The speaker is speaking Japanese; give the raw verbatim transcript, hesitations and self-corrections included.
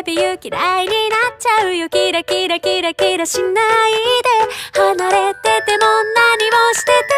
ビュー嫌いになっちゃうよ。キラキラキラキラしないで。離れてても何をしてて